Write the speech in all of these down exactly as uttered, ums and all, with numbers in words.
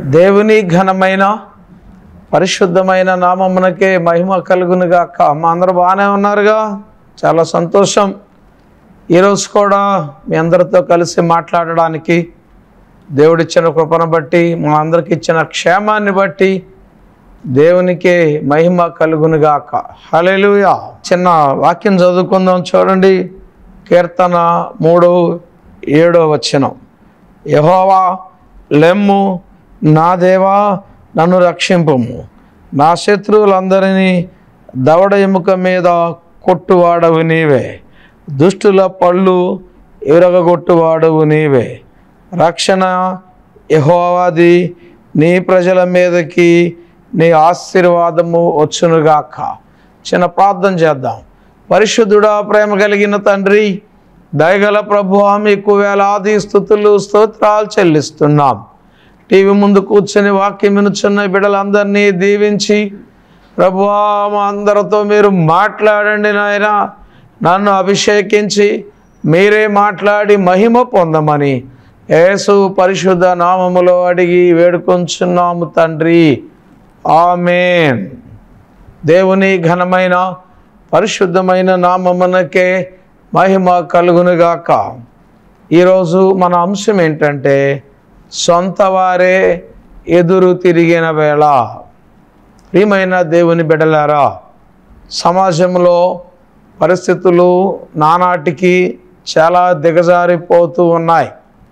దేవుని ఘనమైన పరిశుద్ధమైన నామమునకే మహిమ కలుగునుగాక. మా అందరూ బాగానే ఉన్నారుగా, చాలా సంతోషం. ఈరోజు కూడా మీ అందరితో కలిసి మాట్లాడడానికి దేవుడిచ్చిన కృపను బట్టి, మా అందరికి ఇచ్చిన క్షేమాన్ని బట్టి దేవునికే మహిమ కలుగునుగాక. హల్లెలూయా. చిన్న వాక్యం చదువుకుందాం. చూడండి, కీర్తన మూడు ఏడో వచనం. యెహోవా లెమ్ము, నా దేవా నన్ను రక్షింపుము. నా శత్రువులందరినీ దవడ ఎముక మీద కొట్టువాడవు నీవే, దుష్టుల పళ్ళు ఎరగగొట్టువాడవు నీవే. రక్షణ యెహోవాది, నీ ప్రజల మీదకి నీ ఆశీర్వాదము వచ్చునుగాక. చిన్న ప్రార్థన చేద్దాం. పరిశుద్ధుడా, ప్రేమ కలిగిన తండ్రి, దయగల ప్రభువా, మీకు వేలాది స్తుతులు స్తోత్రాలు చెల్లిస్తున్నాం. టీవీ ముందు కూర్చొని వాక్యం వినుచున్న బిడ్డలందరినీ దీవించి ప్రభువా, మా అందరితో మీరు మాట్లాడండి నాయన. నన్ను అభిషేకించి మీరే మాట్లాడి మహిమ పొందమని యేసు పరిశుద్ధ నామములో అడిగి వేడుకొంచున్నాము తండ్రి, ఆమేన్. దేవుని ఘనమైన పరిశుద్ధమైన నామమునకే మహిమ కలుగునుగాక. ఈరోజు మన అంశం ఏంటంటే, సొంత వారే ఎదురు తిరిగిన వేళ. ప్రియమైన దేవుని బిడ్డలారా, సమాజంలో పరిస్థితులు నానాటికి చాలా దిగజారిపోతూ ఉన్నాయి.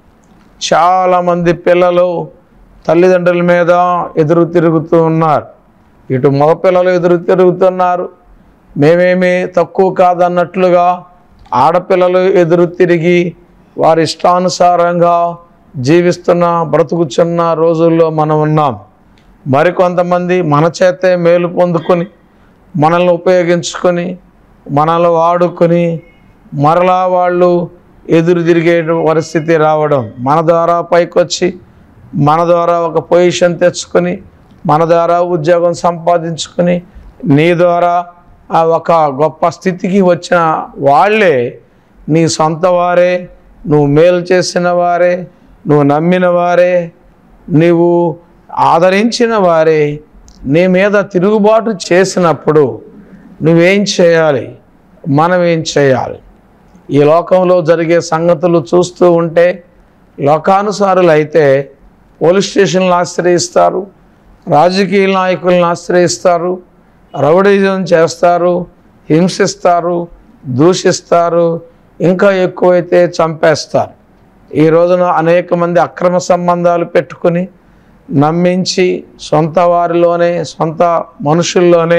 చాలామంది పిల్లలు తల్లిదండ్రుల మీద ఎదురు తిరుగుతూ ఉన్నారు. ఇటు మగపిల్లలు ఎదురు తిరుగుతున్నారు. మేమేమీ తక్కువ కాదన్నట్లుగా ఆడపిల్లలు ఎదురు తిరిగి వారి ఇష్టానుసారంగా జీవిస్తున్న బ్రతుకుచున్న రోజుల్లో మనం ఉన్నాం. మరికొంతమంది మన చేతే మేలు పొందుకొని, మనల్ని ఉపయోగించుకొని, మనల్ని వాడుకొని మరలా వాళ్ళు ఎదురు తిరిగే పరిస్థితి రావడం, మన ద్వారా పైకొచ్చి మన ద్వారా ఒక పొజిషన్ తెచ్చుకొని, మన ద్వారా ఉద్యోగం సంపాదించుకొని, నీ ద్వారా ఆ ఒక గొప్ప స్థితికి వచ్చిన వాళ్ళే నీ సొంత వారే, నువ్వు మేలు చేసిన వారే, నువ్వు నమ్మిన వారే, నీవు ఆదరించిన వారే నీ మీద తిరుగుబాటు చేసినప్పుడు నువ్వేం చేయాలి, మనం ఏం చేయాలి? ఈ లోకంలో జరిగే సంగతులు చూస్తూ ఉంటే లోకానుసారులు అయితే పోలీస్ స్టేషన్లు ఆశ్రయిస్తారు, రాజకీయ నాయకులను ఆశ్రయిస్తారు, రౌడీజం చేస్తారు, హింసిస్తారు, దూషిస్తారు, ఇంకా ఎక్కువైతే చంపేస్తారు. ఈ రోజున అనేక మంది అక్రమ సంబంధాలు పెట్టుకుని నమ్మించి సొంత వారిలోనే, సొంత మనుషుల్లోనే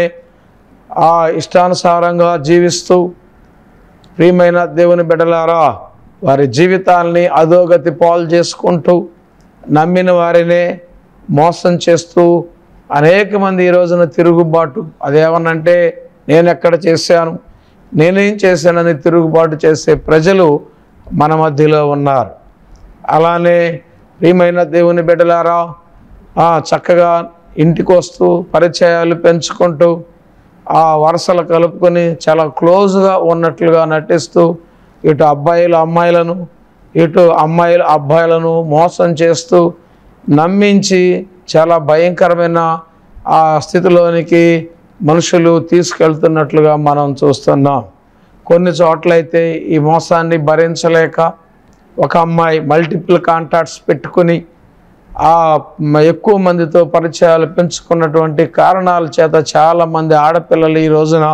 ఆ ఇష్టానుసారంగా జీవిస్తూ, ప్రియమైన దేవుని బిడ్డలారా, వారి జీవితాల్ని అధోగతి పాలు చేసుకుంటూ నమ్మిన వారినే మోసం చేస్తూ అనేక మంది ఈ రోజున తిరుగుబాటు, అదేమనంటే నేను ఎక్కడ చేశాను, నేనేం చేశానని తిరుగుబాటు చేసే ప్రజలు మన మధ్యలో ఉన్నారు. అలానే ప్రియమైన దేవుని బిడ్డలారా, చక్కగా ఇంటికి వస్తూ పరిచయాలు పెంచుకుంటూ ఆ వరుసలు కలుపుకొని చాలా క్లోజ్గా ఉన్నట్లుగా నటిస్తూ ఇటు అబ్బాయిలు అమ్మాయిలను, ఇటు అమ్మాయిలు అబ్బాయిలను మోసం చేస్తూ నమ్మించి చాలా భయంకరమైన ఆ స్థితిలోనికి మనుషులు తీసుకెళ్తున్నట్లుగా మనం చూస్తున్నాం. కొన్ని చోట్లయితే ఈ మోసాన్ని భరించలేక ఒక అమ్మాయి మల్టిపుల్ కాంటాక్ట్స్ పెట్టుకుని ఆ ఎక్కువ మందితో పరిచయాలు పెంచుకున్నటువంటి కారణాల చేత చాలామంది ఆడపిల్లలు ఈ రోజున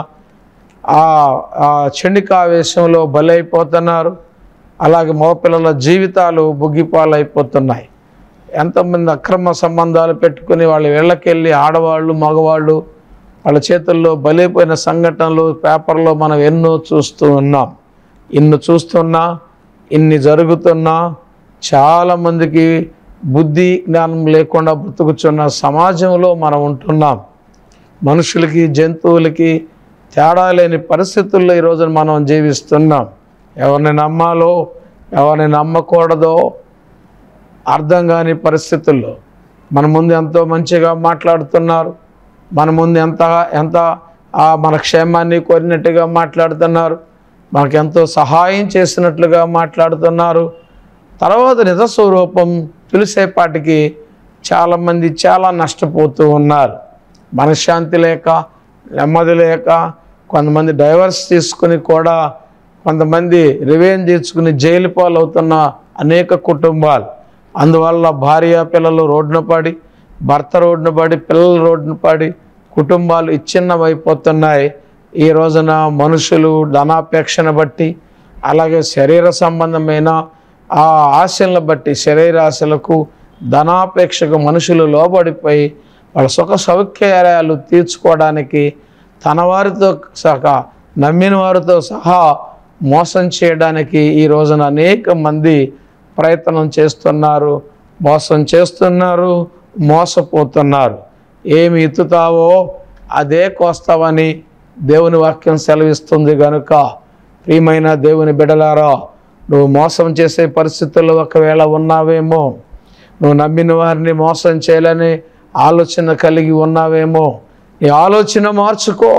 ఆ చెండికావేశంలో బలైపోతున్నారు. అలాగే మగపిల్లల జీవితాలు బుగ్గిపాలైపోతున్నాయి. ఎంతమంది అక్రమ సంబంధాలు పెట్టుకుని వాళ్ళ ఇళ్ళకెళ్ళి ఆడవాళ్ళు మగవాళ్ళు వాళ్ళ చేతుల్లో బలైపోయిన సంఘటనలు పేపర్లో మనం ఎన్నో చూస్తూ ఉన్నాం. ఇన్ని చూస్తున్నా, ఇన్ని జరుగుతున్నా చాలామందికి బుద్ధి జ్ఞానం లేకుండా బ్రతుకుచున్న సమాజంలో మనం ఉంటున్నాం. మనుషులకి జంతువులకి తేడా లేని పరిస్థితుల్లో ఈరోజు మనం జీవిస్తున్నాం. ఎవరిని నమ్మాలో ఎవరిని నమ్మకూడదో అర్థం కాని పరిస్థితుల్లో మన ముందు ఎంతో మంచిగా మాట్లాడుతున్నారు, మన ముందు ఎంత ఎంత మన క్షేమాన్ని కోరినట్టుగా మాట్లాడుతున్నారు, మనకెంతో సహాయం చేసినట్లుగా మాట్లాడుతున్నారు. తర్వాత నిజ స్వరూపం తెలిసేపాటికి చాలామంది చాలా నష్టపోతూ ఉన్నారు. మనశ్శాంతి లేక, నెమ్మది లేక, కొంతమంది డైవర్స్ తీసుకుని కూడా కొంతమంది రివెంజ్ తీర్చుకుని జైలు పాలవుతున్న అనేక కుటుంబాలు. అందువల్ల భార్య పిల్లలు రోడ్డున పడి, భర్త రోడ్డున పడి, పిల్లలు రోడ్డున పడి కుటుంబాలు ఇచ్చిన్నమైపోతున్నాయి. ఈ రోజున మనుషులు ధనాపేక్షను బట్టి, అలాగే శరీర సంబంధమైన ఆ ఆశలను బట్టి, శరీరాశలకు ధనాపేక్షకు మనుషులు లోబడిపోయి వాళ్ళ సుఖ సౌఖ్యాలు తీర్చుకోవడానికి తన వారితో సహా నమ్మిన వారితో సహా మోసం చేయడానికి ఈ రోజున అనేక మంది ప్రయత్నం చేస్తున్నారు, మోసం చేస్తున్నారు, మోసపోతున్నారు. ఏమి ఎత్తుతావో అదే కోస్తావని దేవుని వాక్యం సెలవిస్తుంది. కనుక ప్రియమైన దేవుని బిడ్డలారా, నువ్వు మోసం చేసే పరిస్థితుల్లో ఒకవేళ ఉన్నావేమో, నువ్వు నమ్మిన వారిని మోసం చేయాలని ఆలోచన కలిగి ఉన్నావేమో, నీ ఆలోచన మార్చుకో,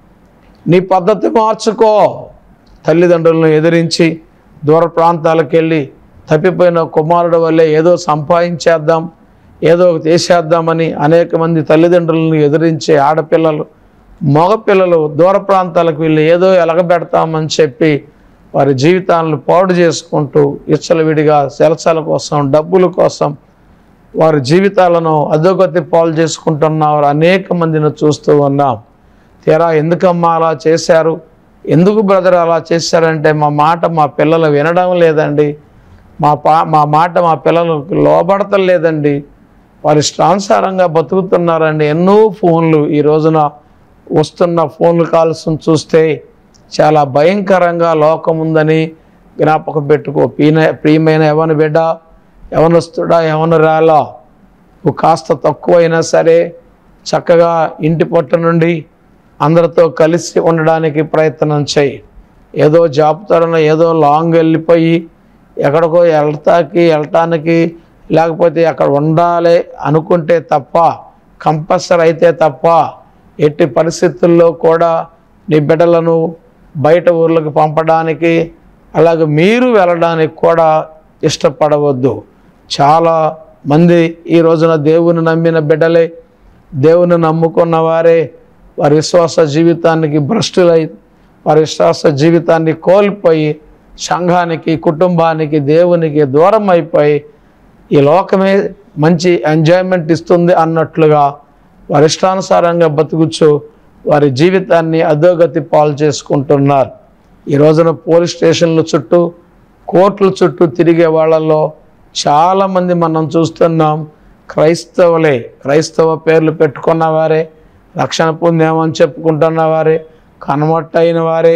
నీ పద్ధతి మార్చుకో. తల్లిదండ్రులను ఎదిరించి దూర ప్రాంతాలకు వెళ్ళి తప్పిపోయిన కుమారుడు వల్లే ఏదో సంపాదించేద్దాం, ఏదో చేసేద్దామని అనేక మంది తల్లిదండ్రులను ఎదిరించే ఆడపిల్లలు, మగపిల్లలు దూర ప్రాంతాలకు వెళ్ళి ఏదో ఎలగబెడతామని చెప్పి వారి జీవితాలను పాడు చేసుకుంటూ ఇచ్చలవిడిగా సెలసల కోసం, డబ్బుల కోసం వారి జీవితాలను అధోగతి పాలు చేసుకుంటున్నారు. అనేక మందిని చూస్తూ ఉన్నాం. తీరా ఎందుకమ్మా అలా చేశారు, ఎందుకు బ్రదర్ అలా చేశారంటే, మా మాట మా పిల్లలు వినడం లేదండి, మా పా మా మాట మా పిల్లలకు లోబడతం లేదండి, వారి ఇష్టానుసారంగా బతుకుతున్నారండి. ఎన్నో ఫోన్లు ఈ రోజున వస్తున్న ఫోన్లు కాల్స్ని చూస్తే చాలా భయంకరంగా లోకం ఉందని జ్ఞాపకం పెట్టుకో. ప్రియ ప్రియమైన యవన బిడ్డ, యవనస్తుడా, యవనురాలా, నువ్వు కాస్త తక్కువైనా సరే చక్కగా ఇంటి పట్టు నుండి అందరితో కలిసి ఉండడానికి ప్రయత్నం చేయి. ఏదో జాబ్ తరన ఏదో లాంగ్ వెళ్ళిపోయి ఎక్కడికో వెళ్తాకి వెళ్ళటానికి లేకపోతే అక్కడ ఉండాలి అనుకుంటే తప్ప, కంపల్సరీ అయితే తప్ప ఎట్టి పరిస్థితుల్లో కూడా నీ బిడ్డలను బయట ఊర్లకు పంపడానికి, అలాగే మీరు వెళ్ళడానికి కూడా ఇష్టపడవద్దు. చాలా మంది ఈ రోజున దేవుని నమ్మిన బిడ్డలే, దేవుని నమ్ముకున్న వారే వారి విశ్వాస జీవితానికి భ్రష్టులై, వారి విశ్వాస జీవితాన్ని కోల్పోయి సంఘానికి, కుటుంబానికి, దేవునికి దూరం అయిపోయి ఈ లోకమే మంచి ఎంజాయ్మెంట్ ఇస్తుంది అన్నట్లుగా వారి ఇష్టానుసారంగా బతుకుచు వారి జీవితాన్ని అధోగతి పాలు చేసుకుంటున్నారు. ఈ రోజున పోలీస్ స్టేషన్ల చుట్టూ, కోర్టుల చుట్టూ తిరిగే వాళ్ళల్లో చాలామంది మనం చూస్తున్నాం క్రైస్తవులే. క్రైస్తవ పేర్లు పెట్టుకున్న వారే, రక్షణ పొందామని చెప్పుకుంటున్న వారే, కన్వర్ట్ వారే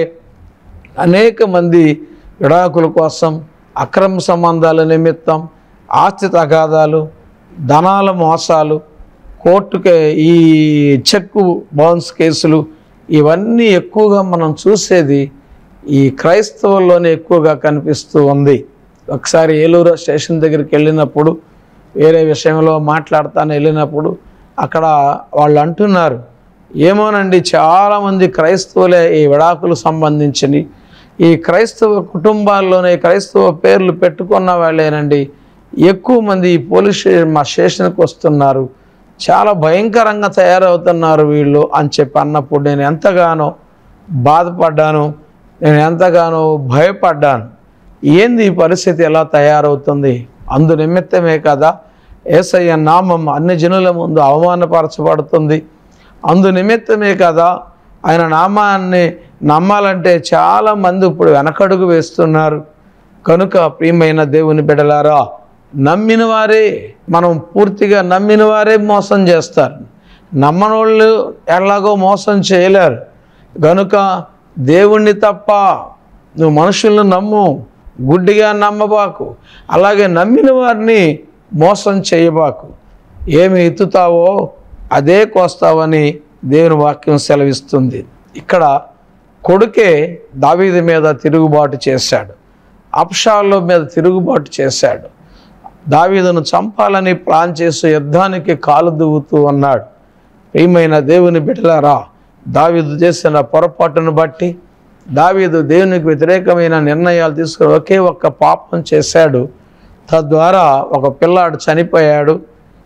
అనేక మంది విడాకుల కోసం, అక్రమ సంబంధాల నిమిత్తం, ఆస్తి తగాదాలు, ధనాల మోసాలు, కోర్టుకే ఈ చెక్కు బౌన్స్ కేసులు, ఇవన్నీ ఎక్కువగా మనం చూసేది ఈ క్రైస్తవుల్లోనే ఎక్కువగా కనిపిస్తూ ఉంది. ఒకసారి ఏలూరు స్టేషన్ దగ్గరికి వెళ్ళినప్పుడు, వేరే విషయంలో మాట్లాడతాను వెళ్ళినప్పుడు, అక్కడ వాళ్ళు అంటున్నారు, ఏమోనండి చాలామంది క్రైస్తవులే ఈ విడాకులు సంబంధించి ఈ క్రైస్తవ కుటుంబాల్లోనే క్రైస్తవ పేర్లు పెట్టుకున్న వాళ్ళేనండి ఎక్కువ మంది ఈ పోలీస్ మా స్టేషన్కి వస్తున్నారు, చాలా భయంకరంగా తయారవుతున్నారు వీళ్ళు అని చెప్పి అన్నప్పుడు నేను ఎంతగానో బాధపడ్డాను, నేను ఎంతగానో భయపడ్డాను. ఏంది ఈ పరిస్థితి ఎలా తయారవుతుంది? అందు నిమిత్తమే కదా యేసయ్య నామం అన్ని జనుల ముందు అవమానపరచబడుతుంది. అందు నిమిత్తమే కదా ఆయన నామాన్ని నమ్మాలంటే చాలామంది ఇప్పుడు వెనకడుగు వేస్తున్నారు. కనుక ప్రియమైన దేవుని బిడ్డలారా, నమ్మిన వారే, మనం పూర్తిగా నమ్మిన వారే మోసం చేస్తారు. నమ్మని వాళ్ళు ఎలాగో మోసం చేయలేరు. కనుక దేవుణ్ణి తప్ప నువ్వు మనుషులను నమ్ము, గుడ్డిగా నమ్మబాకు, అలాగే నమ్మిన వారిని మోసం చేయబాకు. ఏమి ఎత్తుతావో అదే కోస్తావని దేవుని వాక్యం సెలవిస్తుంది. ఇక్కడ కొడుకే దావీదు మీద తిరుగుబాటు చేశాడు, అబ్షాలో మీద తిరుగుబాటు చేశాడు. దావీదును చంపాలని ప్లాన్ చేసి యుద్ధానికి కాలు దువ్వుతూ ఉన్నాడు. ప్రియమైన దేవుని బిడ్డలారా, దావీదు చేసిన పొరపాటును బట్టి, దావీదు దేవునికి వ్యతిరేకమైన నిర్ణయాలు తీసుకుని ఒకే ఒక్క పాపం చేశాడు. తద్వారా ఒక పిల్లాడు చనిపోయాడు.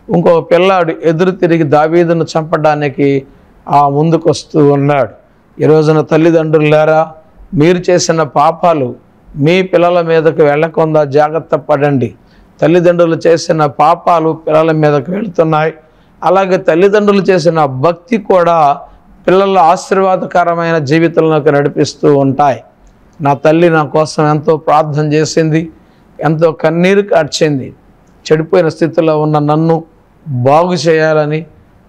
ఇంకో పిల్లాడు ఎదురు తిరిగి దావీదును చంపడానికి ఆ ముందుకు వస్తూ ఉన్నాడు. ఈ రోజున తల్లిదండ్రులారా, మీరు చేసిన పాపాలు మీ పిల్లల మీదకు వెళ్ళకుండా జాగ్రత్త పడండి. తల్లిదండ్రులు చేసిన పాపాలు పిల్లల మీదకు వెళుతున్నాయి. అలాగే తల్లిదండ్రులు చేసిన భక్తి కూడా పిల్లల ఆశీర్వాదకరమైన జీవితంలోకి నడిపిస్తూ ఉంటాయి. నా తల్లి నా కోసం ఎంతో ప్రార్థన చేసింది, ఎంతో కన్నీరు కార్చింది. చెడిపోయిన స్థితిలో ఉన్న నన్ను బాగు చేయాలని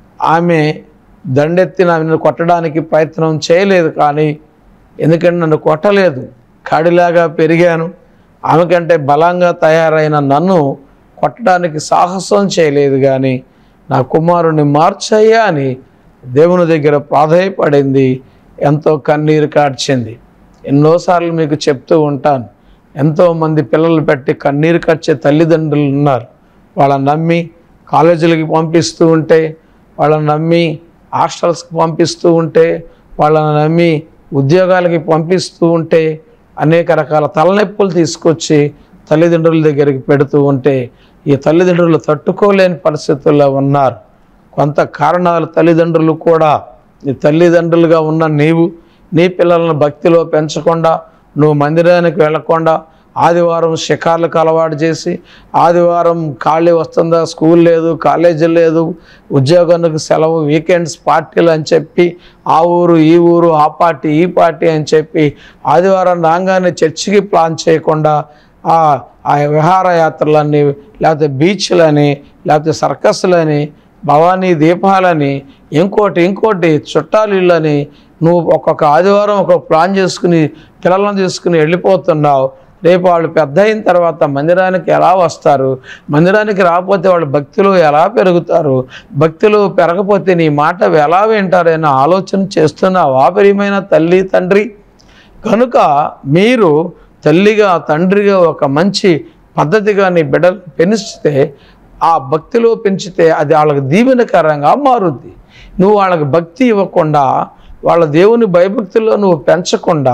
ఆమె దండెత్తి నన్ను కొట్టడానికి ప్రయత్నం చేయలేదు. కానీ ఎందుకంటే నన్ను కొట్టలేదు, కాడిలాగా పెరిగాను. ఆమె కంటే బలంగా తయారైన నన్ను కొట్టడానికి సాహసం చేయలేదు. కానీ నా కుమారుని మార్చయ్యా అని దేవుని దగ్గర ప్రాధేయపడింది, ఎంతో కన్నీరు కార్చింది. ఎన్నోసార్లు మీకు చెప్తూ ఉంటాను, ఎంతోమంది పిల్లలు పెట్టి కన్నీరు కార్చే తల్లిదండ్రులు ఉన్నారు. వాళ్ళని నమ్మి కాలేజీలకి పంపిస్తూ ఉంటే, వాళ్ళని నమ్మి హాస్టల్స్కి పంపిస్తూ ఉంటే, వాళ్ళని నమ్మి ఉద్యోగాలకి పంపిస్తూ ఉంటే, అనేక రకాల తలనొప్పులు తీసుకొచ్చి తల్లిదండ్రుల దగ్గరికి పెడుతూ ఉంటే ఈ తల్లిదండ్రులు తట్టుకోలేని పరిస్థితుల్లో ఉన్నారు. కొంత కారణాలు తల్లిదండ్రులు కూడా, నీ తల్లిదండ్రులుగా ఉన్న నీవు నీ పిల్లలను భక్తిలో పెంచకుండా, నువ్వు మందిరానికి వెళ్లకుండా, ఆదివారం షికార్లకు అలవాటు చేసి, ఆదివారం ఖాళీ వస్తుందా, స్కూల్ లేదు, కాలేజీ లేదు, ఉద్యోగానికి సెలవు, వీకెండ్స్ పార్టీలు అని చెప్పి ఆ ఊరు ఈ ఊరు, ఆ పార్టీ ఈ పార్టీ అని చెప్పి ఆదివారం రాగానే చర్చికి ప్లాన్ చేయకుండా ఆ ఆ విహారయాత్రలని, లేకపోతే బీచ్లని, లేకపోతే సర్కస్లని, భవానీ దీపాలని, ఇంకోటి ఇంకోటి చుట్టాలిళ్ళని నువ్వు ఒక్కొక్క ఆదివారం ఒక ప్లాన్ చేసుకుని పిల్లలను తీసుకుని వెళ్ళిపోతున్నావు. రేపు వాళ్ళు పెద్ద అయిన తర్వాత మందిరానికి ఎలా వస్తారు? మందిరానికి రాకపోతే వాళ్ళు భక్తిలో ఎలా పెరుగుతారు? భక్తిలో పెరగకపోతే నీ మాట ఎలా వింటారనే ఆలోచన చేస్తున్నావా ప్రియమైన తల్లి తండ్రి? కనుక మీరు తల్లిగా తండ్రిగా ఒక మంచి పద్ధతిగా నీ బిడ్డలు పెంచితే, ఆ భక్తిలో పెంచితే అది వాళ్ళకి దీవెనకరంగా మారుద్ది. నువ్వు వాళ్ళకి భక్తి ఇవ్వకుండా, వాళ్ళ దేవుని భయభక్తుల్లో నువ్వు పెంచకుండా,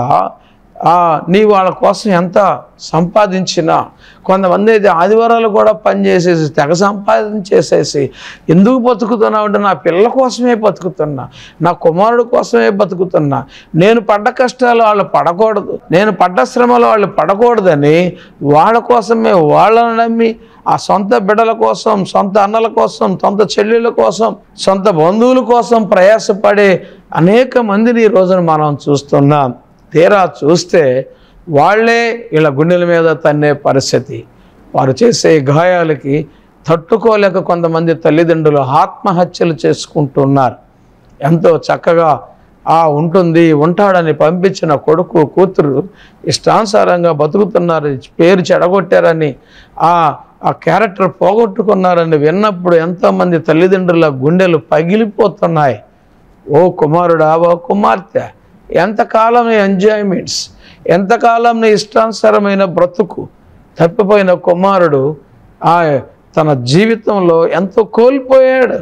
నీ వాళ్ళ కోసం ఎంత సంపాదించినా, కొంతమంది అయితే ఆదివారాలు కూడా పనిచేసేసి తెగ సంపాదించేసేసి ఎందుకు బతుకుతున్నావు అంటే, నా పిల్లల కోసమే బతుకుతున్నా, నా కుమారుడు కోసమే బతుకుతున్నా, నేను పడ్డ కష్టాలు వాళ్ళు పడకూడదు, నేను పడ్డ శ్రమలు వాళ్ళు పడకూడదని వాళ్ళ కోసమే వాళ్ళని నమ్మి ఆ సొంత బిడ్డల కోసం, సొంత అన్నల కోసం, సొంత చెల్లెళ్ళ కోసం, సొంత బంధువుల కోసం ప్రయాసపడే అనేక మందిని ఈ రోజున మనం చూస్తున్నాం. తీరా చూస్తే వాళ్ళే ఇలా గుండెల మీద తన్నే పరిస్థితి. వారు చేసే గాయాలకి తట్టుకోలేక కొంతమంది తల్లిదండ్రులు ఆత్మహత్యలు చేసుకుంటున్నారు. ఎంతో చక్కగా ఆ ఉంటుంది ఉంటాడని పంపించిన కొడుకు కూతురు ఇష్టానుసారంగా బతుకుతున్నారు, పేరు చెడగొట్టారని, ఆ ఆ క్యారెక్టర్ పోగొట్టుకున్నారని విన్నప్పుడు ఎంతోమంది తల్లిదండ్రుల గుండెలు పగిలిపోతున్నాయి. ఓ కుమారుడా, ఓ కుమార్తె, ఎంతకాలం నీ ఎంజాయ్మెంట్స్, ఎంతకాలం నీ ఇష్టానుసారమైన బ్రతుకు? తప్పిపోయిన కుమారుడు ఆ తన జీవితంలో ఎంతో కోల్పోయాడు.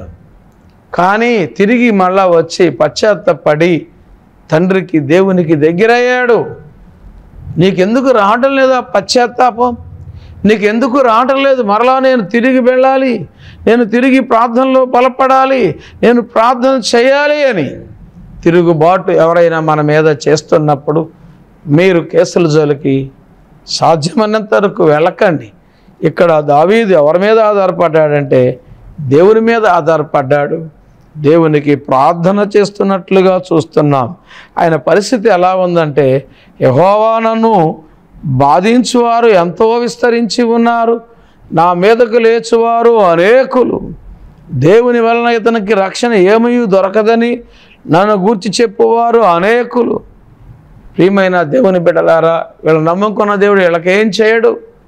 కానీ తిరిగి మళ్ళా వచ్చి పశ్చాత్తపడి తండ్రికి దేవునికి దగ్గరయ్యాడు. నీకెందుకు రావడం లేదా పశ్చాత్తాపం? నీకెందుకు రావటం లేదు మరలా నేను తిరిగి వెళ్ళాలి, నేను తిరిగి ప్రార్థనలో బలపడాలి, నేను ప్రార్థన చేయాలి అని? తిరుగుబాటు ఎవరైనా మన మీద చేస్తున్నప్పుడు మీరు కేసుల జోలికి సాధ్యమైనంత వరకు వెళ్ళకండి. ఇక్కడ దావీదు ఎవరి మీద ఆధారపడ్డాడంటే దేవుని మీద ఆధారపడ్డాడు. దేవునికి ప్రార్థన చేస్తున్నట్లుగా చూస్తున్నాం. ఆయన పరిస్థితి ఎలా ఉందంటే, యెహోవా నన్ను బాధించువారు ఎంతో విస్తరించి ఉన్నారు, నా మీదకు లేచువారు అనేకులు. దేవుని వలన ఇతనికి రక్షణ ఏమీ దొరకదని నన్ను గూర్చి చెప్పువారు అనేకులు. ప్రియమైన దేవుని బిడ్డలారా, వీళ్ళు నమ్ముకున్న దేవుడు వీళ్ళకేం చేయడు.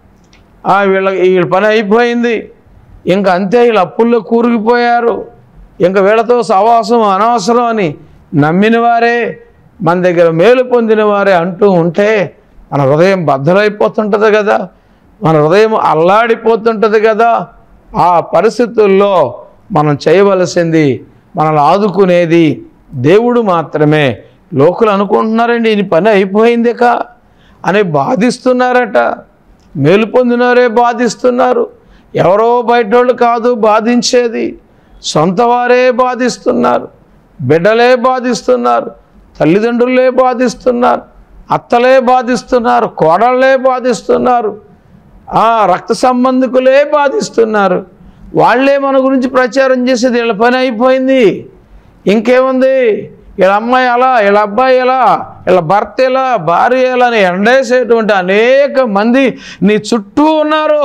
వీళ్ళ వీళ్ళ పని అయిపోయింది, ఇంకా అంతే, వీళ్ళు అప్పుల్లో కూరుకుపోయారు, ఇంకా వీళ్ళతో సహవాసం అనవసరం అని నమ్మిన వారే, మన దగ్గర మేలు పొందిన వారే అంటూ ఉంటే మన హృదయం బద్దలైపోతుంటుంది కదా, మన హృదయం అల్లాడిపోతుంటుంది కదా. ఆ పరిస్థితుల్లో మనం చేయవలసింది, మనల్ని ఆదుకునేది దేవుడు మాత్రమే. లోకులు అనుకుంటున్నారండి ఈ పని అయిపోయిందిక అని బాధిస్తున్నారట, మేలు పొందినారే బాధిస్తున్నారు. ఎవరో బయటోళ్ళు కాదు బాధించేది, సొంత వారే బాధిస్తున్నారు, బిడ్డలే బాధిస్తున్నారు, తల్లిదండ్రులే బాధిస్తున్నారు, అత్తలే బాధిస్తున్నారు, కోడళ్ళే బాధిస్తున్నారు, రక్త సంబంధికులే బాధిస్తున్నారు. వాళ్ళే మన గురించి ప్రచారం చేసేది వీళ్ళ పని అయిపోయింది. ఇంకేముంది, వీళ్ళ అమ్మాయి ఎలా, వీళ్ళ అబ్బాయి ఎలా, వీళ్ళ భర్త ఎలా, భార్య ఎలా అని ఎండేసేటువంటి అనేక మంది నీ చుట్టూ ఉన్నారు.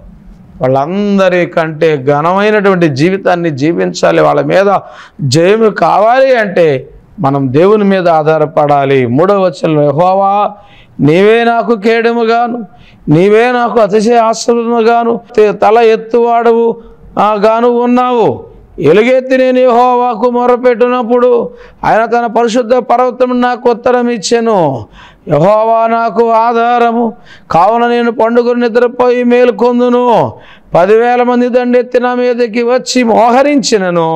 వాళ్ళందరికంటే ఘనమైనటువంటి జీవితాన్ని జీవించాలి. వాళ్ళ మీద జయము కావాలి అంటే మనం దేవుని మీద ఆధారపడాలి. మూడవ వచనంలో, యెహోవా నీవే నాకు కేడముగాను, నీవే నాకు అతిశయ ఆశ్రయముగాను, తల ఎత్తువాడవు గాను ఉన్నావు. ఎలుగెత్తి నేను యెహోవాకు మొరపెట్టినప్పుడు ఆయన తన పరిశుద్ధ పర్వతం నాకు ఉత్తరం ఇచ్చెను. యెహోవా నాకు ఆధారము కావున నేను పండుగను నిద్రపోయి మేలుకొందును. పదివేల మంది దండెత్తి నా మీదకి వచ్చి మోహరించినను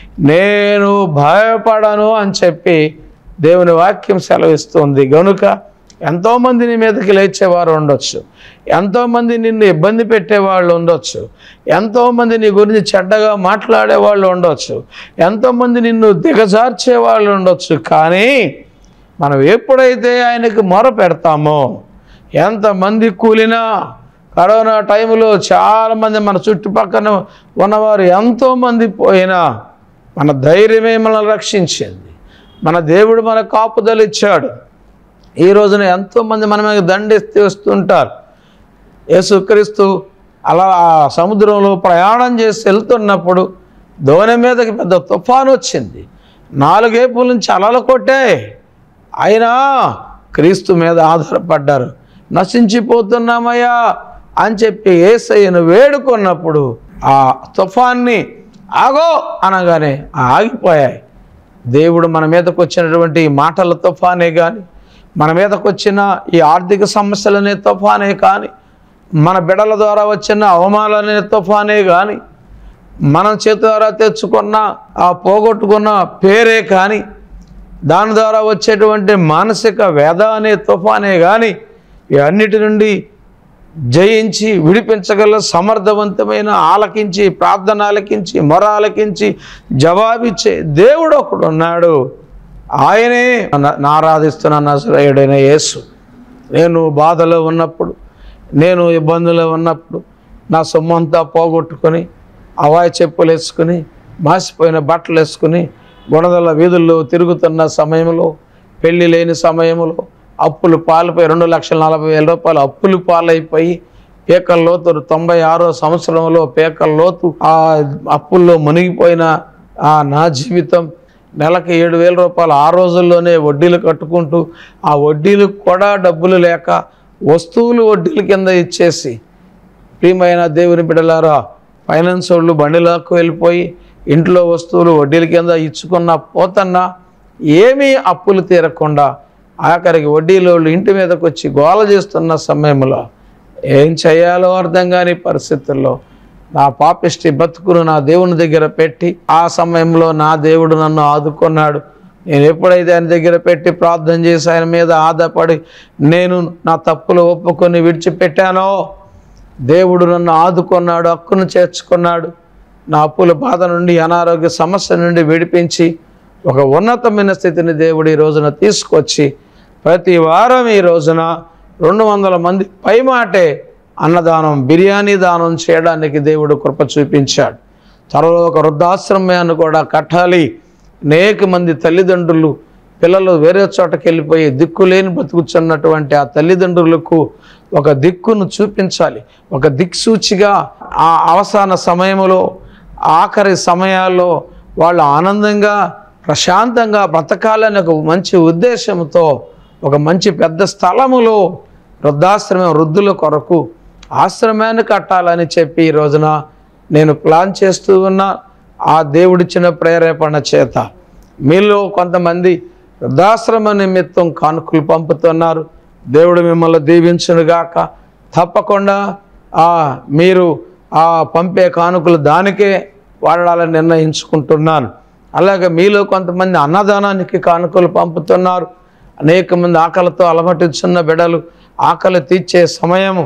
నేను భయపడను అని చెప్పి దేవుని వాక్యం సెలవిస్తుంది. గనుక ఎంతోమంది నీ మీదకి లేచేవారు ఉండొచ్చు, ఎంతోమంది నిన్ను ఇబ్బంది పెట్టేవాళ్ళు ఉండొచ్చు, ఎంతోమంది నీ గురించి చెడ్డగా మాట్లాడేవాళ్ళు ఉండొచ్చు, ఎంతోమంది నిన్ను దిగజార్చే వాళ్ళు ఉండొచ్చు. కానీ మనం ఎప్పుడైతే ఆయనకు మొర పెడతామో, ఎంతమంది కూలినా, కరోనా టైంలో చాలామంది మన చుట్టుపక్కన ఉన్నవారు ఎంతోమంది పోయినా మన ధైర్యమే మనల్ని రక్షించింది. మన దేవుడు మన కాపుదలు ఇచ్చాడు. ఈ రోజున ఎంతోమంది మన మీద దండెత్తి వస్తుంటారు. యేసుక్రీస్తు అలా సముద్రంలో ప్రయాణం చేసి వెళ్తున్నప్పుడు దోణి మీదకి పెద్ద తుఫాను వచ్చింది. నాలుగేపుల నుంచి అలలు కొట్టాయి. అయినా క్రీస్తు మీద ఆధారపడ్డారు. నశించిపోతున్నామయ్యా అని చెప్పి యేసయ్యను వేడుకున్నప్పుడు ఆ తుఫాన్ని ఆగో అనగానే ఆగిపోయాయి. దేవుడు మన మీదకు వచ్చినటువంటి మాటల తుఫానే కానీ, మన మీదకు వచ్చిన ఈ ఆర్థిక సమస్యలనే తుఫానే కానీ, మన బిడ్డల ద్వారా వచ్చిన అవమానాలనే తుఫానే కానీ, మనం చేతి ద్వారా తెచ్చుకున్న ఆ పోగొట్టుకున్న పేరే కానీ, దాని ద్వారా వచ్చేటువంటి మానసిక వ్యధ అనే తుఫానే కానీ, ఇవన్నిటి నుండి జయించి విడిపించగల సమర్థవంతమైన ఆలకించి ప్రార్థన ఆలకించి మొర ఆలకించి జవాబిచ్చే దేవుడు ఒకడు ఉన్నాడు. ఆయనే ఆరాధిస్తున్న నజరేయుడైన యేసు. నేను బాధలో ఉన్నప్పుడు, నేను ఇబ్బందులో ఉన్నప్పుడు, నా సొమ్మంతా పోగొట్టుకొని అవాయి చెప్పులు వేసుకుని మాసిపోయిన బట్టలు వేసుకుని గుణదల వీధుల్లో తిరుగుతున్న సమయంలో, పెళ్ళి లేని సమయంలో, అప్పులు పాలపై రెండు లక్షల నలభై వేల రూపాయలు అప్పులు పాలైపోయి పేకల లోతు తొంభై ఆరో సంవత్సరంలో పేకల లోతు ఆ అప్పుల్లో మునిగిపోయిన ఆ నా జీవితం నెలకి ఏడు వేల రూపాయలు ఆ రోజుల్లోనే వడ్డీలు కట్టుకుంటూ, ఆ వడ్డీలకు కూడా డబ్బులు లేక వస్తువులు వడ్డీల కింద ఇచ్చేసి, ప్రియమైన దేవుని బిడ్డలారా, ఫైనాన్స్ వాళ్ళు బండిలోకి వెళ్ళిపోయి ఇంట్లో వస్తువులు వడ్డీల కింద ఇచ్చుకున్న పోతన్నా ఏమీ అప్పులు తీరకుండా ఆఖరికి వడ్డీలో ఇంటి మీదకి వచ్చి గోల చేస్తున్న సమయంలో ఏం చేయాలో అర్థం కాని పరిస్థితుల్లో నా పాపిష్టి బతుకును నా దేవుని దగ్గర పెట్టి, ఆ సమయంలో నా దేవుడు నన్ను ఆదుకున్నాడు. నేను ఎప్పుడైతే ఆయన దగ్గర పెట్టి ప్రార్థన చేసి ఆయన మీద ఆధారపడి నేను నా తప్పులు ఒప్పుకొని విడిచిపెట్టానో, దేవుడు నన్ను ఆదుకున్నాడు, హక్కును చేర్చుకున్నాడు. నా అప్పుల బాధ నుండి, అనారోగ్య సమస్య నుండి విడిపించి ఒక ఉన్నతమైన స్థితిని దేవుడు ఈ రోజున తీసుకొచ్చి ప్రతి వారం ఈ రోజున రెండు వందల మంది పైమాటే అన్నదానం, బిర్యానీ దానం చేయడానికి దేవుడు కృప చూపించాడు. త్వరలో ఒక వృద్ధాశ్రమాన్ని కూడా కట్టాలి. అనేక మంది తల్లిదండ్రులు పిల్లలు వేరే చోటకి వెళ్ళిపోయి దిక్కులేని బతుకుతున్నటువంటి ఆ తల్లిదండ్రులకు ఒక దిక్కును చూపించాలి. ఒక దిక్సూచిగా ఆ అవసాన సమయంలో, ఆఖరి సమయాల్లో వాళ్ళు ఆనందంగా ప్రశాంతంగా బ్రతకాలని ఒక మంచి ఉద్దేశంతో ఒక మంచి పెద్ద స్థలములో వృద్ధాశ్రమం, వృద్ధుల కొరకు ఆశ్రమాన్ని కట్టాలని చెప్పి ఈ రోజున నేను ప్లాన్ చేస్తూ ఉన్నా. ఆ దేవుడిచ్చిన ప్రేరేపణ చేత మీలో కొంతమంది వృద్ధాశ్రమ నిమిత్తం కానుకలు పంపుతున్నారు. దేవుడు మిమ్మల్ని దీవించునుగాక. తప్పకుండా ఆ మీరు ఆ పంపే కానుకలు దానికే వాడాలని నిర్ణయించుకుంటున్నాను. అలాగే మీలో కొంతమంది అన్నదానానికి కానుకలు పంపుతున్నారు. అనేక మంది ఆకలితో అలమటించున్న బిడ్డలు ఆకలి తీర్చే సమయము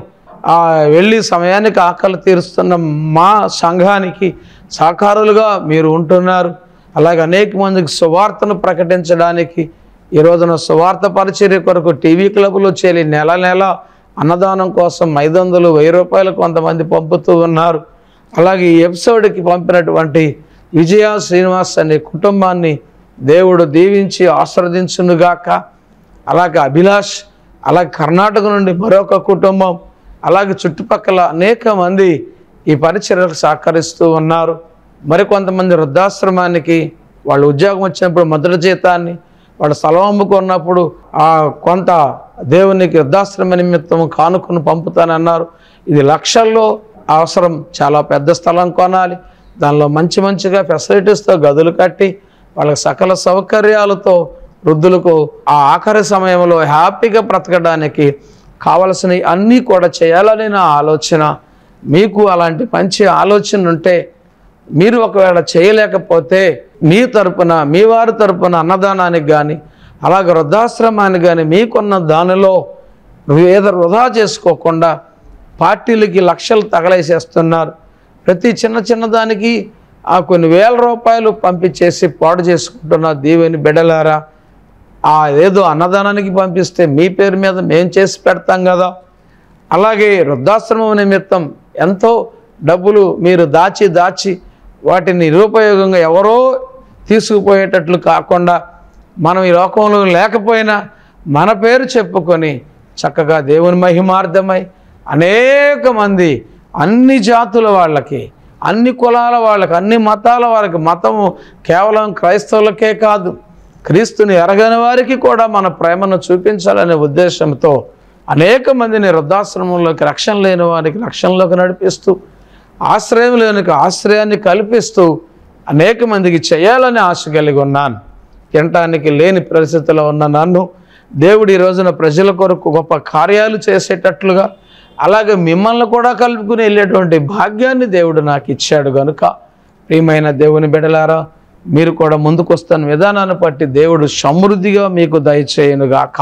ఆ వెళ్ళి సమయానికి ఆకలి తీరుస్తున్న మా సంఘానికి సహకారులుగా మీరు ఉంటున్నారు. అలాగే అనేక మందికి సువార్తను ప్రకటించడానికి ఈ రోజున సువార్త పరిచర్య కొరకు టీవీ క్లబ్లో చేరి నెల నెల అన్నదానం కోసం ఐదు వందలు వెయ్యి రూపాయలు కొంతమంది పంపుతూ ఉన్నారు. అలాగే ఈ ఎపిసోడ్కి పంపినటువంటి విజయ శ్రీనివాస్ అనే కుటుంబాన్ని దేవుడు దీవించి ఆశీర్వదించునుగాక. అలాగే అభిలాష్, అలాగే కర్ణాటక నుండి మరొక కుటుంబం, అలాగే చుట్టుపక్కల అనేక మంది ఈ పరిచర్యలకు సహకరిస్తూ ఉన్నారు. మరికొంతమంది వృద్ధాశ్రమానికి వాళ్ళు ఉద్యోగం వచ్చినప్పుడు మొదటి జీతాన్ని, వాళ్ళు స్థలం అమ్ముకున్నప్పుడు ఆ కొంత దేవునికి వృద్ధాశ్రమ నిమిత్తం కానుకను పంపుతానన్నారు. ఇది లక్షల్లో అవసరం. చాలా పెద్ద స్థలం కొనాలి, దానిలో మంచి మంచిగా ఫెసిలిటీస్తో గదులు కట్టి వాళ్ళకి సకల సౌకర్యాలతో వృద్ధులకు ఆ ఆఖరి సమయంలో హ్యాపీగా బ్రతకడానికి కావలసినవి అన్నీ కూడా చేయాలని నా ఆలోచన. మీకు అలాంటి మంచి ఆలోచన ఉంటే మీరు ఒకవేళ చేయలేకపోతే మీ తరపున, మీ వారి తరపున అన్నదానానికి కానీ అలాగే వృద్ధాశ్రమానికి కానీ మీకున్న దానిలో ఏదో వృధా చేసుకోకుండా పార్టీలకి లక్షలు తగలేసేస్తున్నారు. ప్రతి చిన్న చిన్న దానికి ఆ కొన్ని వేల రూపాయలు పంపించేసి పాడు చేసుకుంటున్న దేవుని బిడ్డలారా, ఆ ఏదో అన్నదానానికి పంపిస్తే మీ పేరు మీద మేము చేసి పెడతాం కదా. అలాగే వృద్ధాశ్రమం నిమిత్తం ఎంతో డబ్బులు మీరు దాచి దాచి వాటిని నిరుపయోగంగా ఎవరో తీసుకుపోయేటట్లు కాకుండా మనం ఈ లోకంలో లేకపోయినా మన పేరు చెప్పుకొని చక్కగా దేవుని మహిమార్థమై అనేక మంది అన్ని జాతుల వాళ్ళకి, అన్ని కులాల వాళ్ళకి, అన్ని మతాల వాళ్ళకి, మతము కేవలం క్రైస్తవులకే కాదు క్రీస్తుని ఎరగని వారికి కూడా మన ప్రేమను చూపించాలనే ఉద్దేశంతో అనేక మందిని వృద్ధాశ్రమంలోకి, రక్షణ లేని వారికి రక్షణలోకి నడిపిస్తూ, ఆశ్రయం లేని ఆశ్రయాన్ని కల్పిస్తూ అనేక మందికి చేయాలని ఆశ కలిగి ఉన్నాను. తినటానికి లేని పరిస్థితిలో ఉన్న నన్ను దేవుడు ఈ రోజున ప్రజల కొరకు గొప్ప కార్యాలు చేసేటట్లుగా, అలాగే మిమ్మల్ని కూడా కలుపుకుని వెళ్ళేటువంటి భాగ్యాన్ని దేవుడు నాకు ఇచ్చాడు కనుక ప్రియమైన దేవుని బిడ్డలారా, మీరు కూడా ముందుకు వస్తున్న విధానాన్ని బట్టి దేవుడు సమృద్ధిగా మీకు దయచేయునుగాక.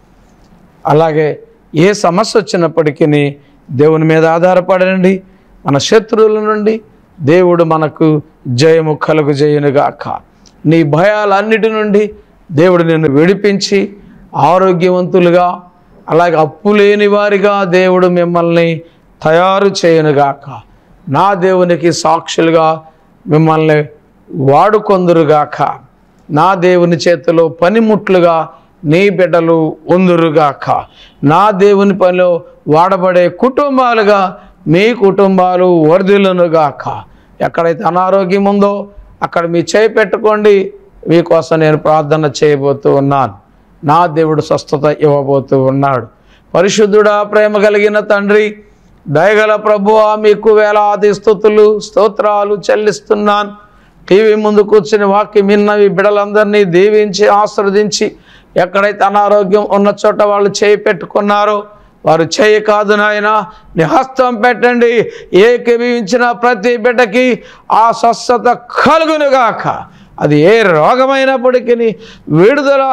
అలాగే ఏ సమస్య వచ్చినప్పటికీ దేవుని మీద ఆధారపడండి. మన శత్రువుల నుండి దేవుడు మనకు జయము కలుగు చేయునుగాక. నీ భయాలన్నిటి నుండి దేవుడు నిన్ను విడిపించి ఆరోగ్యవంతులుగా, అలాగే అప్పు లేని వారిగా దేవుడు మిమ్మల్ని తయారు చేయునుగాక. నా దేవునికి సాక్షులుగా మిమ్మల్ని వాడుకొందురుగాక. నా దేవుని చేతిలో పనిముట్లుగా నీ బిడ్డలు ఉందురుగాక. నా దేవుని పనిలో వాడబడే కుటుంబాలుగా మీ కుటుంబాలు వర్ధిల్లునుగాక. ఎక్కడైతే అనారోగ్యం ఉందో అక్కడ మీ చేయి పెట్టుకోండి. మీకోసం నేను ప్రార్థన చేయబోతూ ఉన్నాను. నా దేవుడు స్వస్థత ఇవ్వబోతూ ఉన్నాడు. పరిశుద్ధుడా, ప్రేమ కలిగిన తండ్రి, దయగల ప్రభువా, మీకు వేలాది స్తుతులు స్తోత్రాలు చెల్లిస్తున్నాను. టీవీ ముందు కూర్చుని వాక్యం విన్నవి బిడ్డలందరినీ దీవించి ఆశీర్వదించి, ఎక్కడైతే అనారోగ్యం ఉన్న చోట వాళ్ళు చేయి పెట్టుకున్నారో వారు చేయి కాదు నాయన, నీ హస్తం పెట్టండి. ఏకీభవించిన ప్రతి బిడ్డకి ఆ స్వస్థత కలుగునుగాక. అది ఏ రోగమైనప్పటికీ విడుదల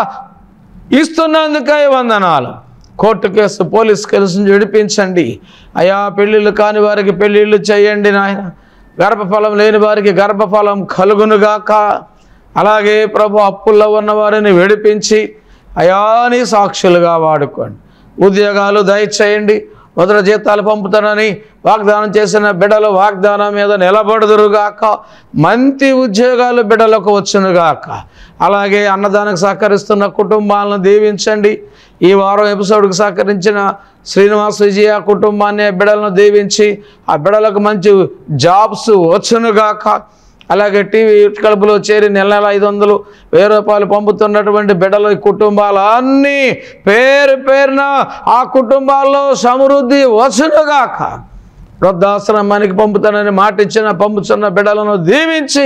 ఇస్తున్నందుకై వందనాలు. కోర్టు కేసు, పోలీస్ కేసు విడిపించండి అయా. పెళ్ళిళ్ళు కాని వారికి పెళ్ళిళ్ళు చేయండి నాయన. గర్భఫలం లేని వారికి గర్భఫలం కలుగునుగాక. అలాగే ప్రభు అప్పుల్లో ఉన్న వారిని విడిపించి అయాని సాక్షులుగా వాడుకోండి. ఉద్యోగాలు దయచేయండి. మొదటి జీతాలు పంపుతానని వాగ్దానం చేసిన బిడ్డలు వాగ్దానం మీద నిలబడుదురుగాక. మంచి ఉద్యోగాలు బిడ్డలకు వచ్చునుగాక. అలాగే అన్నదానికి సహకరిస్తున్న కుటుంబాలను దీవించండి. ఈ వారం ఎపిసోడ్కి సహకరించిన శ్రీనివాస్ విజయ కుటుంబాన్ని, బిడ్డలను దీవించి ఆ బిడ్డలకు మంచి జాబ్స్ వచ్చునుగాక. అలాగే టీవీ క్లబ్లో చేరి నెల నెల ఐదు వందలు వెయ్యి రూపాయలు పంపుతున్నటువంటి బిడ్డల కుటుంబాలు అన్నీ పేరు పేరున ఆ కుటుంబాల్లో సమృద్ధి వచ్చునుగాక. వృద్ధాశ్రమానికి పంపుతానని మాట ఇచ్చిన పంపుతున్న బిడ్డలను దీవించి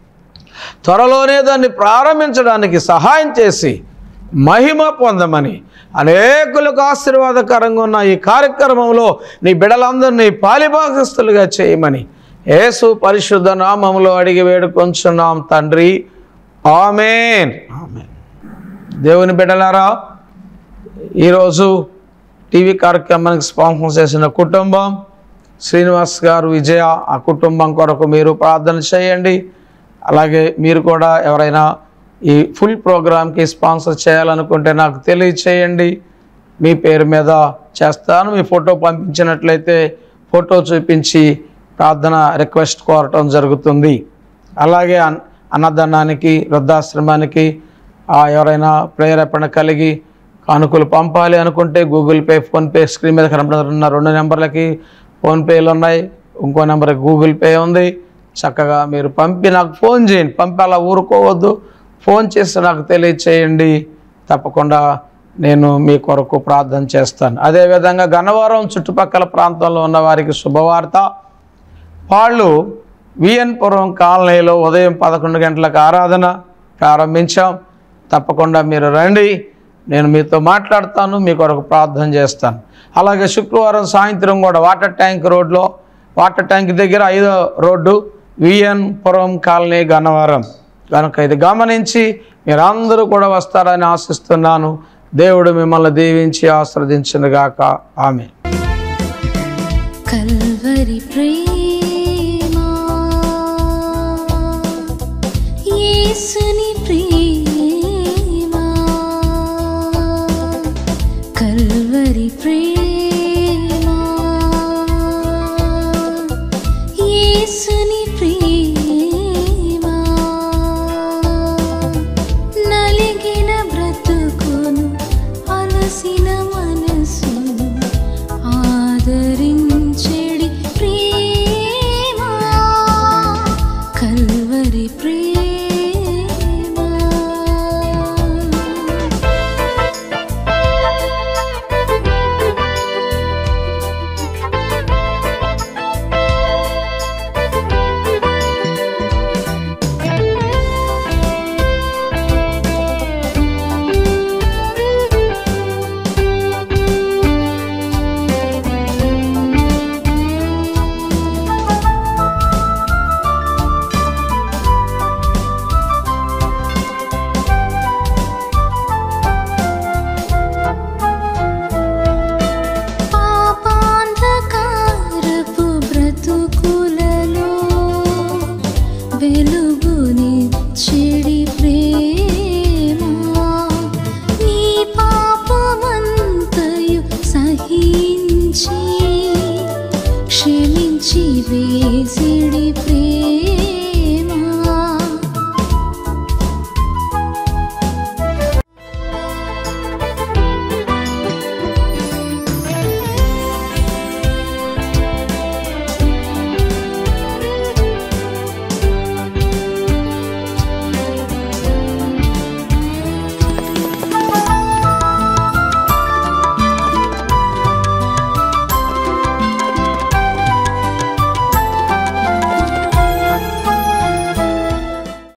త్వరలోనే దాన్ని ప్రారంభించడానికి సహాయం చేసి మహిమ పొందమని, అనేకులకు ఆశీర్వాదకరంగా ఉన్న ఈ కార్యక్రమంలో నీ బిడ్డలందరినీ పాలిభాగస్తులుగా చేయమని యేసు పరిశుద్ధ నామములో అడిగి వేడుకొంచున్నాం తండ్రి. ఆమేన్. ఆమేన్. దేవుని బిడ్డలారా, ఈరోజు టీవీ కార్యక్రమానికి స్పాన్సర్ చేసిన కుటుంబం శ్రీనివాస్ గారు, విజయ, ఆ కుటుంబం కొరకు మీరు ప్రార్థన చేయండి. అలాగే మీరు కూడా ఎవరైనా ఈ ఫుల్ ప్రోగ్రామ్కి స్పాన్సర్ చేయాలనుకుంటే నాకు తెలియచేయండి. మీ పేరు మీద చేస్తాను. మీ ఫోటో పంపించినట్లయితే ఫోటో చూపించి ప్రార్థన రిక్వెస్ట్ కోరటం జరుగుతుంది. అలాగే అన్నదానానికి, వృద్ధాశ్రమానికి ఎవరైనా ప్రేరేపణ కలిగి కానుకలు పంపాలి అనుకుంటే గూగుల్ పే, ఫోన్పే స్క్రీన్ మీద కనబడుతున్న రెండు నెంబర్లకి ఫోన్పేలు ఉన్నాయి. ఇంకో నెంబర్కి గూగుల్ పే ఉంది. చక్కగా మీరు పంపి నాకు ఫోన్ చేయండి. పంపి అలా ఊరుకోవద్దు, ఫోన్ చేసి నాకు తెలియచేయండి. తప్పకుండా నేను మీ కొరకు ప్రార్థన చేస్తాను. అదేవిధంగా గన్నవరం చుట్టుపక్కల ప్రాంతంలో ఉన్న వారికి శుభవార్త. వాళ్ళు విఎన్పురం కాలనీలో ఉదయం పదకొండు గంటలకు ఆరాధన ప్రారంభించాం. తప్పకుండా మీరు రండి, నేను మీతో మాట్లాడతాను, మీ కొరకు ప్రార్థన చేస్తాను. అలాగే శుక్రవారం సాయంత్రం కూడా వాటర్ ట్యాంక్ రోడ్లో, వాటర్ ట్యాంక్ దగ్గర ఐదో రోడ్డు, విఎన్పురం కాలనీ, గన్నవరం. కనుక ఇది గమనించి మీరందరూ కూడా వస్తారని ఆశిస్తున్నాను. దేవుడు మిమ్మల్ని దీవించి ఆశీర్వదించునుగాక. ఆమేన్. కల్వరి ప్రేమ యేసు